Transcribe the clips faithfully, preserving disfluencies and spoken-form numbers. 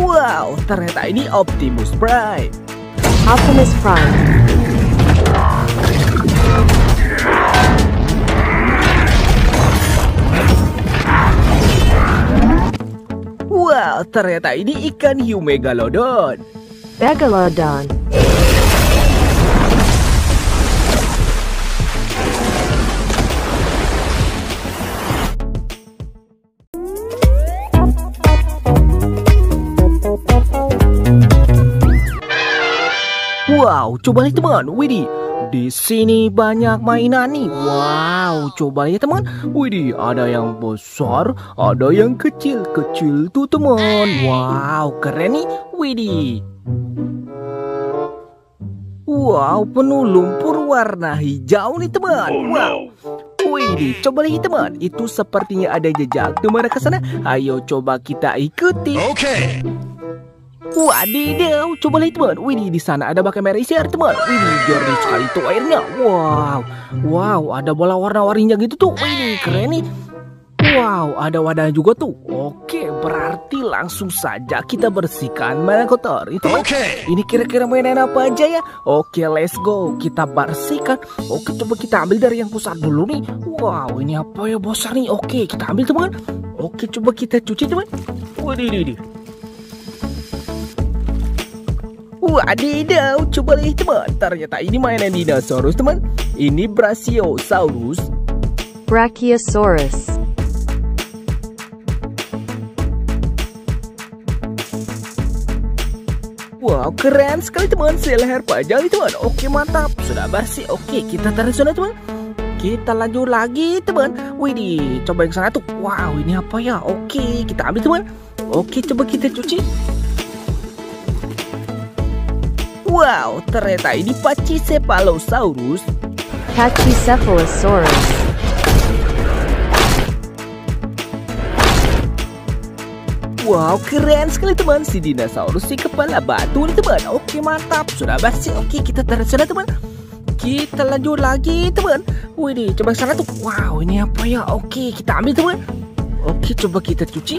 Wow, ternyata ini Optimus Prime. Optimus Prime. Wow, ternyata ini ikan hiu Megalodon. Megalodon. Wow, coba lihat teman, widih, di sini banyak mainan nih. Wow, coba lihat teman, widih, ada yang besar, ada yang kecil-kecil tuh teman. Wow, keren nih, widih. Wow, penuh lumpur warna hijau nih teman. Wow, widih, coba lihat teman, itu sepertinya ada jejak di mana ke sana. Ayo coba kita ikuti. Oke. Okay. Wadidaw, coba lihat teman. Widih, di sana ada bak Ameriser teman. Widih, jernih sekali tuh airnya. Wow, wow, ada bola warna-warninya gitu tuh. Widih, keren nih. Wow, ada wadahnya juga tuh. Oke, berarti langsung saja kita bersihkan mainan kotor itu. Oke. Ini kira-kira mainan apa aja ya? Oke, let's go. Kita bersihkan. Oke, coba kita ambil dari yang besar dulu nih. Wow, ini apa ya besar nih? Oke, kita ambil teman. Oke, coba kita cuci teman. Widih, widih. Wadidaw, coba lihat teman. Ternyata ini mainan dinosaurus teman. Ini Brachiosaurus. Brachiosaurus. Wow, keren sekali teman. Seleher panjang nih teman. Oke, mantap. Sudah bersih. Oke, kita taruh sana teman. Kita lanjut lagi teman. Widih, coba yang sana tuh. Wow, ini apa ya? Oke, kita ambil teman. Oke, coba kita cuci. Wow, ternyata ini Pachycephalosaurus. Pachycephalosaurus. Wow, keren sekali teman. Si dinosaurus si kepala batu nih teman. Oke, mantap. Sudah bersih. Oke, kita taruh sana teman. Kita lanjut lagi teman. Widih, coba sana tuh. Wow, ini apa ya? Oke, kita ambil teman. Oke, coba kita cuci.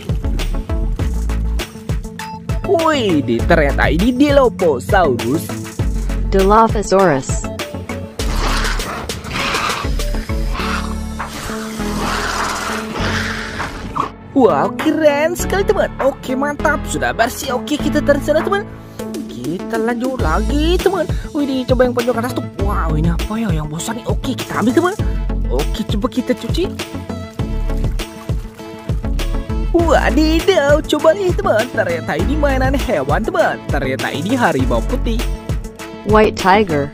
Widih, ternyata ini Dilophosaurus. Dilophosaurus. Wow, keren sekali teman. Oke, mantap. Sudah bersih. Oke, kita taruh sana teman. Kita lanjut lagi teman. Widih, coba yang pojok atas tuh. Wow, ini apa ya yang bosan nih? Oke, kita ambil teman. Oke, coba kita cuci. Wadidaw, coba lihat teman. Ternyata ini mainan hewan teman. Ternyata ini harimau putih. White tiger.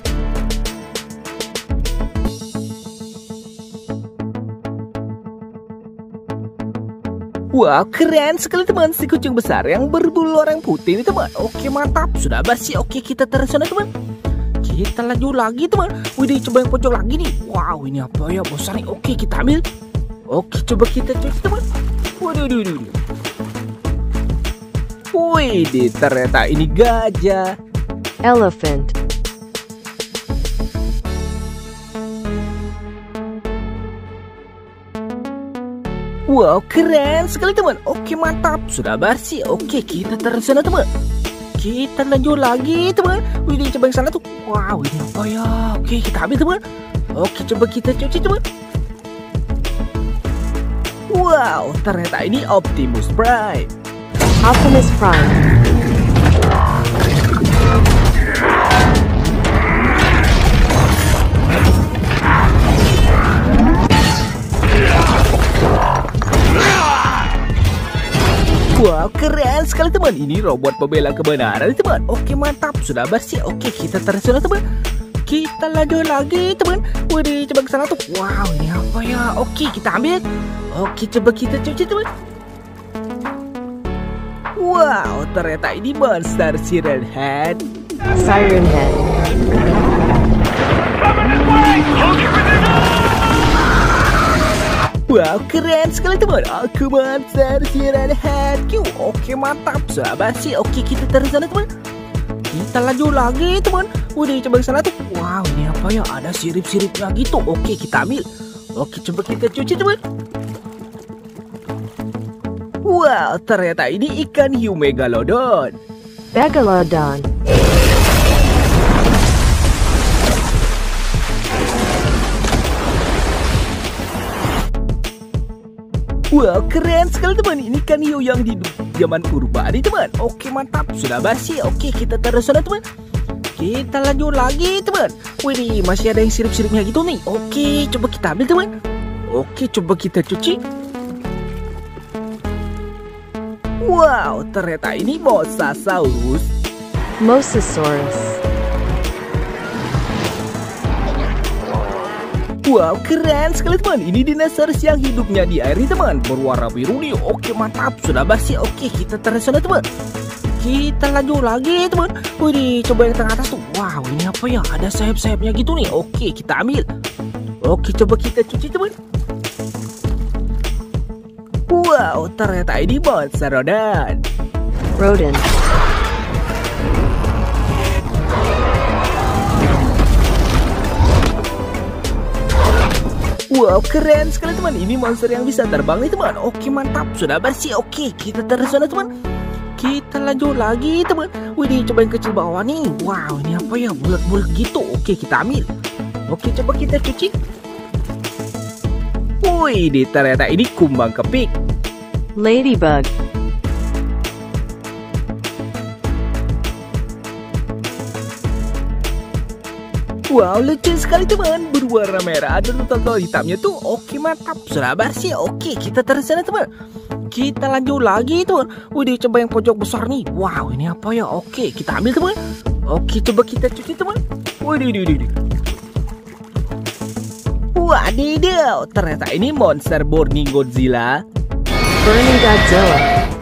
Wow, keren sekali teman. Si kucing besar yang berbulu orang putih ini teman. Oke, mantap. Sudah bersih. Oke, kita taruh sana teman. Kita lanjut lagi teman. Widih, coba yang pojok lagi nih. Wow, ini apa ya besar nih? Oke, kita ambil. Oke, coba kita cuci teman. Waduh, waduh, waduh. Widih, ternyata ini gajah. Elephant. Wow, keren sekali teman. Oke, mantap. Sudah bersih. Oke, kita taruh sana teman. Kita lanjut lagi teman. Widih, coba yang sana tuh. Wow, ini apa ya? Oke, kita ambil teman. Oke, coba kita cuci teman. Wow, ternyata ini Optimus Prime. Optimus Prime. Wow, keren sekali teman. Ini robot pembela kebenaran teman. Oke, mantap. Sudah bersih. Oke, kita taruh sana teman. Kita lanjut lagi teman. Widih, coba ke sana tuh. Wow, ini apa ya? Oke, kita ambil. Oke, coba kita cuci teman. Wow, ternyata ini monster Siren Head. Siren Head. Wow, keren sekali teman. Aku monster Siren Head. Oke, mantap. Sudah bersih. Oke, kita taruh sana teman. Kita lanjut lagi teman. Udah coba ke sana tuh. Wow, ini apa ya? Ada sirip-siripnya gitu. Oke, kita ambil. Oke, coba kita cuci teman. Wow, ternyata ini ikan hiu megalodon. Megalodon. Wow, keren sekali teman. Ini ikan hiu yang di zaman purba nih teman. Oke, mantap. Sudah basi. Oke, kita taruh sana teman. Kita lanjut lagi teman. Wih, masih ada yang sirip-siripnya gitu nih. Oke, coba kita ambil teman. Oke, coba kita cuci. Wow, ternyata ini Mosasaurus. Mosasaurus. Wow, keren sekali teman. Ini dinosaurus yang hidupnya di air nih teman. Berwarna biru nih. Oke, mantap. Sudah basi. Oke, kita taruh sana teman. Kita lanjut lagi teman. Wih, coba yang tengah atas tuh. Wow, ini apa ya? Ada sayap-sayapnya gitu nih. Oke, kita ambil. Oke, coba kita cuci teman. Wow, ternyata ini Monsterodon. Rodent. Wow, keren sekali teman. Ini monster yang bisa terbang nih teman. Oke, mantap. Sudah bersih. Oke, kita taruh sana teman. Kita lanjut lagi teman. Wih, coba yang kecil bawah nih. Wow, ini apa ya? Bulat-bulat gitu. Oke, kita ambil. Oke, coba kita cuci. Wih, ternyata ini kumbang kepik. Ladybug. Wow, lucu sekali teman. Berwarna merah dan totol hitamnya tuh. Oke, mantap. Sudah bersih. Oke, kita taruh sana teman. Kita lanjut lagi teman. Wih, coba yang pojok besar nih. Wow, ini apa ya? Oke, kita ambil teman. Oke, coba kita cuci teman. Wih, di, di, di, di. Wadidaw, ternyata ini monster Burning Godzilla. Burning Godzilla.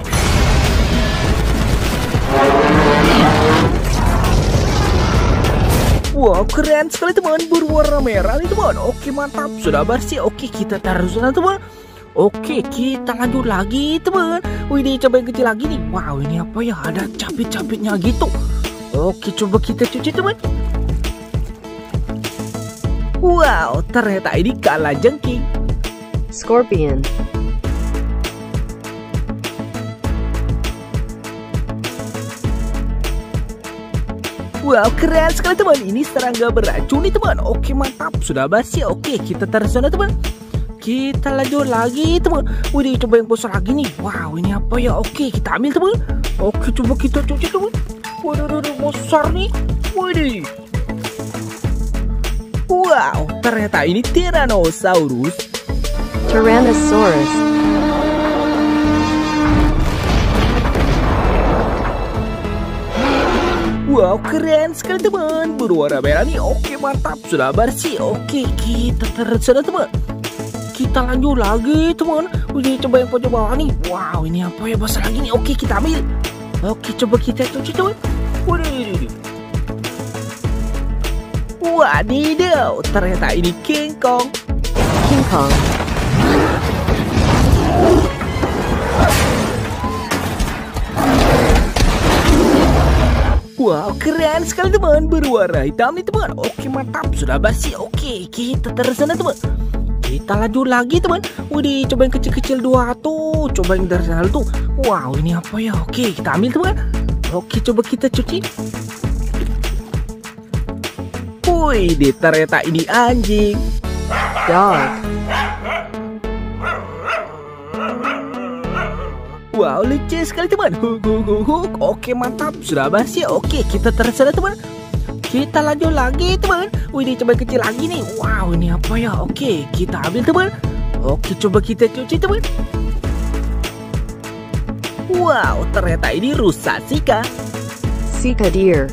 Wow, keren sekali teman. Berwarna merah nih teman. Oke, mantap. Sudah bersih. Oke, kita taruh sana teman. Oke, kita lanjut lagi teman. Wih, coba yang kecil lagi nih. Wow, ini apa ya? Ada capit-capitnya gitu. Oke, coba kita cuci teman. Wow, ternyata ini kalajengking. Scorpion. Wow, keren sekali teman. Ini serangga beracun nih teman. Oke, mantap. Sudah basi. Oke, kita taruh sana teman. Kita lanjut lagi teman. Wih, coba yang besar lagi nih. Wow, ini apa ya? Oke, kita ambil teman. Oke, coba kita cuci teman. Waduh, besar nih. Wih. Wow, ternyata ini Tyrannosaurus. Tyrannosaurus. Wow, keren sekali teman. Berwarna merah nih. Oke, mantap. Sudah bersih. Oke, kita taruh sana teman. Kita lanjut lagi teman. Udah coba yang pojok bawah nih. Wow, ini apa ya? Besar lagi nih. Oke, kita ambil. Oke, coba kita cuci teman. Waduh. Wadidaw, ternyata ini King Kong. King Kong. Wow, keren sekali teman. Berwarna hitam nih teman. Oke, mantap. Sudah basi. Oke, kita taruh sana teman. Kita lanjut lagi teman. Wih, coba yang kecil-kecil dua tuh. Coba yang dari sana tuh. Wow, ini apa ya? Oke, kita ambil teman. Oke, coba kita cuci. Wih, ternyata ini anjing. Dog. Wow, lucu sekali teman. Huk, huk, huk, huk. Oke, mantap. Sudah basi. Oke, kita taruh sana teman. Kita lanjut lagi teman. Wih, coba kecil lagi nih. Wow, ini apa ya? Oke, kita ambil teman. Oke, coba kita cuci teman. Wow, ternyata ini rusa Sika. Sika deer.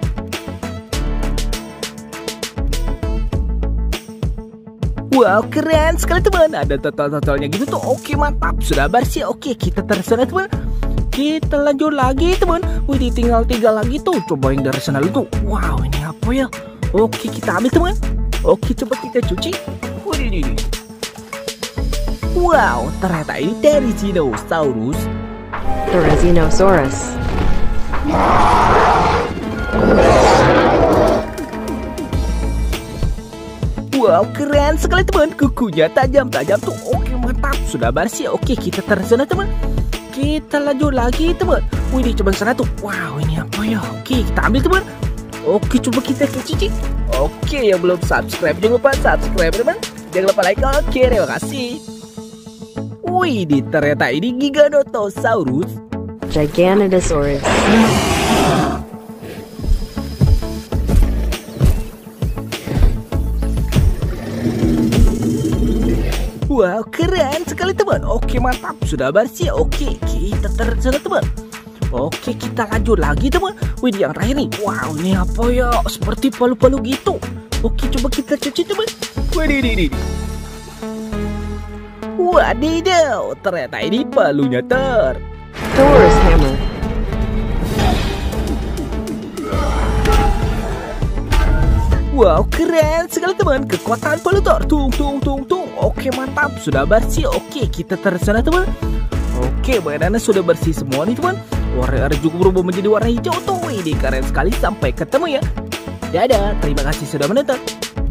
Wow, keren sekali teman. Ada total-totalnya gitu tuh. Oke, mantap. Sudah bersih. Oke, kita taruh sana teman. Kita lanjut lagi teman. Wih, tinggal tiga lagi tuh. Coba yang dari sana dulu tuh. Wow, ini apa ya? Oke, kita ambil teman. Oke, coba kita cuci. Wih, ini. Wow, ternyata ini Therizinosaurus. Therizinosaurus. Wow, keren sekali teman. Kukunya tajam-tajam tuh. Oke, mantap. Sudah bersih. Oke, kita taruh sana teman. kita lanjut lagi teman. Wih, coba sana tuh. Wow, ini apa ya? Oke, kita ambil teman. Oke, coba kita cicip. Oke, yang belum subscribe jangan lupa subscribe teman. Jangan lupa like. Oke, terima kasih. Wih, ternyata ini Giganotosaurus. Giganotosaurus. Wow, keren sekali teman. Oke, mantap. Sudah bersih. Oke, kita terus teman. Oke, kita lanjut lagi teman. Wih, yang terakhir nih. Wow, ini apa ya? Seperti palu-palu gitu. Oke, coba kita cuci teman. Wadidididik. Wadidaw, ternyata ini palunya ter. Thor's hammer. Wow, keren sekali teman. Kekuatan palu Thor. Tung tung tung tung. Oke, mantap. Sudah bersih. Oke, kita tersana teman. Oke, mainannya sudah bersih semua nih teman. Warna juga berubah menjadi warna hijau tuh. Ini keren sekali. Sampai ketemu ya. Dadah. Terima kasih sudah menonton.